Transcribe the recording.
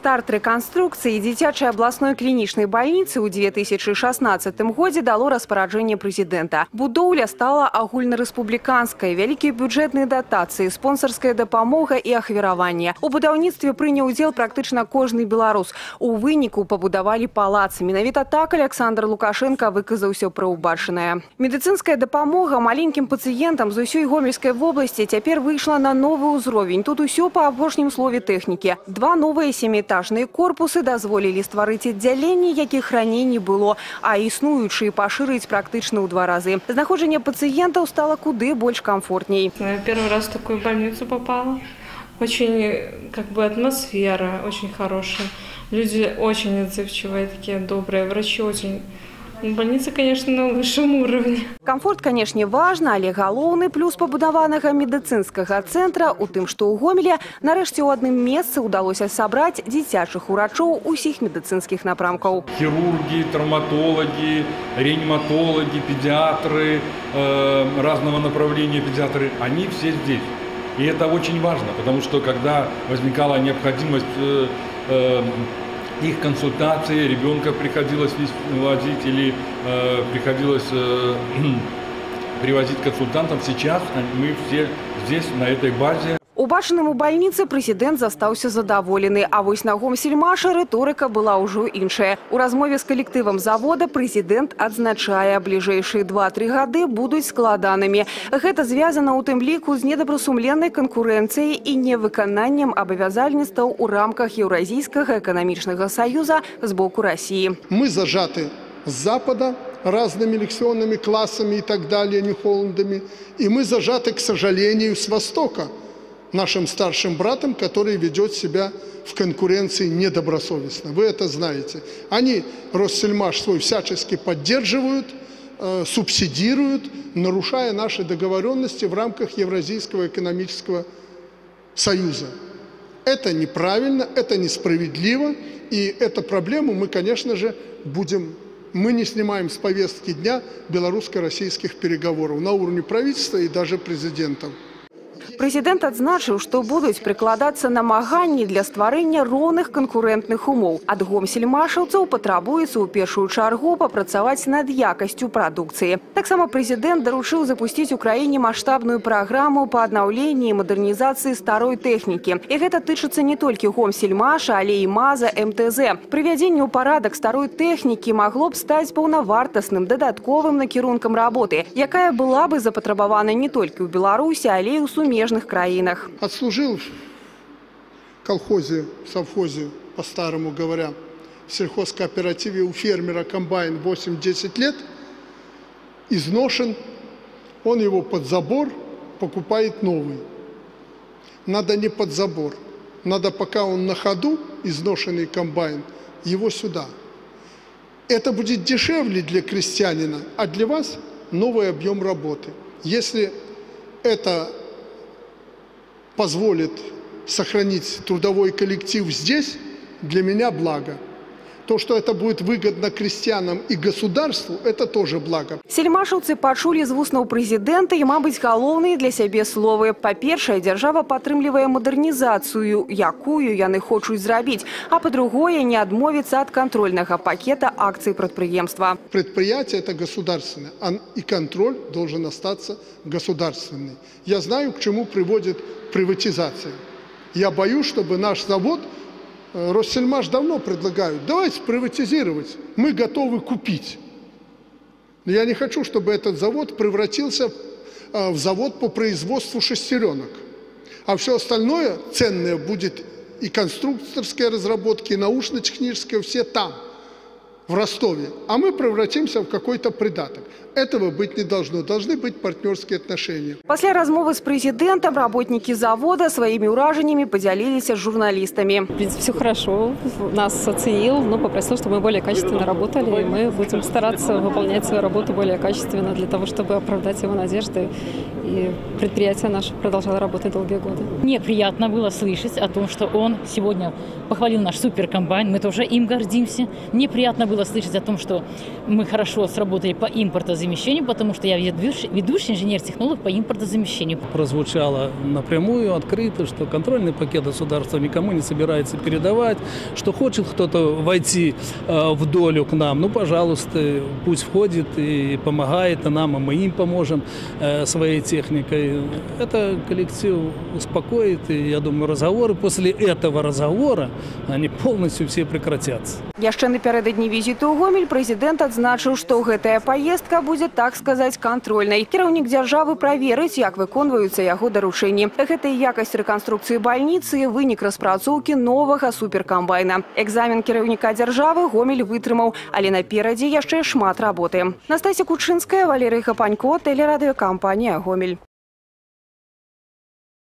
Старт реконструкции дзіцячай областной клиничной больницы ў 2016 годзе дало распараджэнне президента. Будоўля стала агульнарэспубліканскай, вялікія бюджэтныя датацыі, спонсарская дапамога і ахвяраванне. У будаўніцтве прыняў удзел практычна кожны беларус. У выніку пабудавалі палац. Менавіта так Александр Лукашенко выказаўся пра ўбачанае. Медыцынская дапамога маленькім пацыентам з усёй Гомельскай вобласці цяпер выйшла на новы ўзровень. Тут усё па апошнім слове тэхнікі. Два новыя семіэтажныя корпусы дазволілі стварыць аддзяленні, якіх раней не было, а існуючыя пашырыць практычна ў 2 разы. Знаходжанне пациентов стало куды больше комфортней. Я первый раз в такую больницу попала. Очень атмосфера очень хорошая. Люди очень отзывчивые, такие добрые. Врачи очень... Больница, конечно, на высшем уровне. Комфорт, конечно, важно, але галоўны плюс пабудаванага медыцынскага цэнтра у тым, што ў Гомеле нарэшце ў адным месцы ўдалося сабраць дзіцячых урачоў усіх медыцынскіх напрамкаў. Хирурги, травматологи, реаниматологи, педиатры, разного направления педиатры, они все здесь. И это очень важно, потому что когда возникала необходимость их консультации, ребенка приходилось возить или приходилось привозить консультантам. Сейчас мы все здесь, на этой базе. Убачаным у больницы президент застаўся задаволены, а вось на Гомсельмаша рыторыка была ўжо іншая. У размове з калектывам завода президент адзначае, бліжэйшыя 2-3 гады будуць складанымі. Гэта звязана ў тым ліку з недобрасумленнай канкурэнцыяй і невыкананнем абавязальніцтваў у рамках Еўразійскага эканамічнага саюза з боку России. Мы зажаты с Запада разными лекционными классами и так далее, Нью-Холландами, и мы зажаты, к сожалению, с Востока, нашим старшим братом, который ведет себя в конкуренции недобросовестно. Вы это знаете. Они Россельмаш свой всячески поддерживают, субсидируют, нарушая наши договоренности в рамках Евразийского экономического союза. Это неправильно, это несправедливо, и эту проблему мы, конечно же, мы не снимаем с повестки дня белорусско-российских переговоров на уровне правительства и даже президентов. Президент адзначыў, што будуць прыкладацца намаганні для стварэння роўных канкурэнтных умоў. Ад гомсельмашаўцаў патрабуецца ў першую чаргу папрацаваць над якасцю прадукцыі. Таксама президент даручыў запусціць у краіне маштабную праграму па аднаўленні і мадэрнізацыі старой тэхнікі. І гэта тычыцца не толькі гомсельмаша, але і МАЗа, МТЗ. Прывядзенне ў парадак старой тэхнікі магло б стаць паўнавартасным дадатковым накірункам работы, якая была бы запатрабавана не толькі ў Беларусі, але і ў сумежных краинах. Отслужил в колхозе, совхозе, по-старому говоря, в сельхозкооперативе у фермера комбайн 8-10 лет, изношен, он его под забор покупает новый. Надо не под забор, надо, пока он на ходу, изношенный комбайн, его сюда. Это будет дешевле для крестьянина, а для вас новый объем работы. Если это позволит сохранить трудовой коллектив здесь, для меня благо. То, что это будет выгодно крестьянам и государству, это тоже благо. Сельмашаўцы пачулі з вуснаў прэзідэнта і, мабыць, галоўныя для сябе словы. Па-першае, дзяржава падтрымлівае мадэрнізацыю, якую яны хочуць зрабіць, а па-другое, не адмовіцца ад кантрольнага пакета акцый прадпрыемства. Предприятие – это государственное, и контроль должен остаться государственный. Я знаю, к чему приводит приватизация. Я боюсь, чтобы наш завод, Россельмаш давно предлагают, давайте приватизировать, мы готовы купить. Но я не хочу, чтобы этот завод превратился в завод по производству шестеренок. А все остальное ценное будет и конструкторские разработки, и научно-технические, все там, в Ростове. А мы превратимся в какой-то придаток. Этого быть не должно. Должны быть партнерские отношения. После размовы с президентом работники завода своими уражениями поделились с журналистами. В принципе, все хорошо. Нас оценил, но попросил, чтобы мы более качественно работали. И мы будем стараться выполнять свою работу более качественно для того, чтобы оправдать его надежды. И предприятие наше продолжало работать долгие годы. Мне приятно было слышать о том, что он сегодня похвалил наш суперкомбайн. Мы тоже им гордимся. Мне приятно было было слышать о том, что мы хорошо сработали по импортозамещению, потому что я ведущий инженер-технолог по импортозамещению. Прозвучало напрямую, открыто, что контрольный пакет государства никому не собирается передавать, что хочет кто-то войти в долю к нам, ну, пожалуйста, пусть входит и помогает нам, а мы им поможем своей техникой. Это коллектив успокоит, и я думаю, разговоры после этого разговора, они полностью все прекратятся. Яшчэ напярэдадні візіту ў Гомель прэзідэнт адзначыў, што гэтая паездка будзе, так сказаць, кантрольнай. Кіраўнік дзяржавы праверыць, як выконваюцца яго даручэнні. Гэта і якасць рэканструкцыі бальніцы, вынік распрацоўкі новага суперкамбайна. Экзамен кіраўніка дзяржавы Гомель вытрымаў, але наперадзе яшчэ шмат работы. Настасья Кучынская, Валерий Хапанько, тэлерадыёкампанія «Гомель».